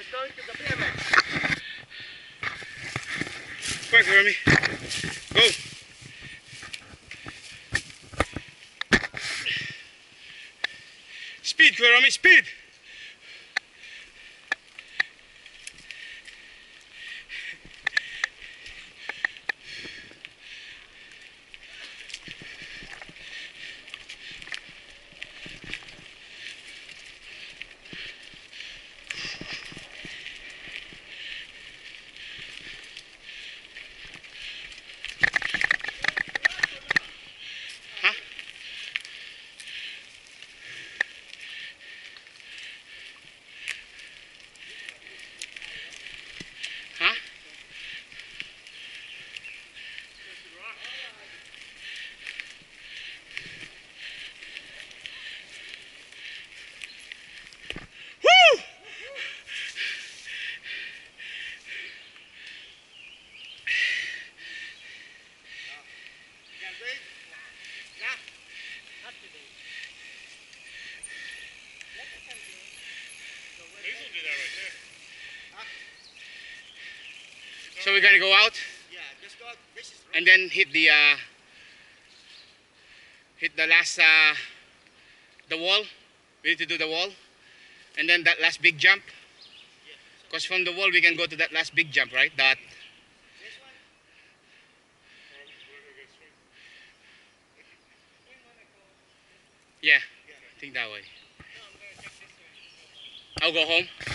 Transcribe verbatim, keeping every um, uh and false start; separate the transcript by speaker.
Speaker 1: going to the B M X.
Speaker 2: Quick, Remy. Go. Speed, Remy, speed. So we're gonna go out,
Speaker 1: Yeah, just go out. This is
Speaker 2: and then hit the uh, hit the last uh, the wall. We need to do the wall, and then that last big jump. Because from the wall we can go to that last big jump, right? That.
Speaker 1: this one.
Speaker 2: Yeah, I think that way. I'll go home.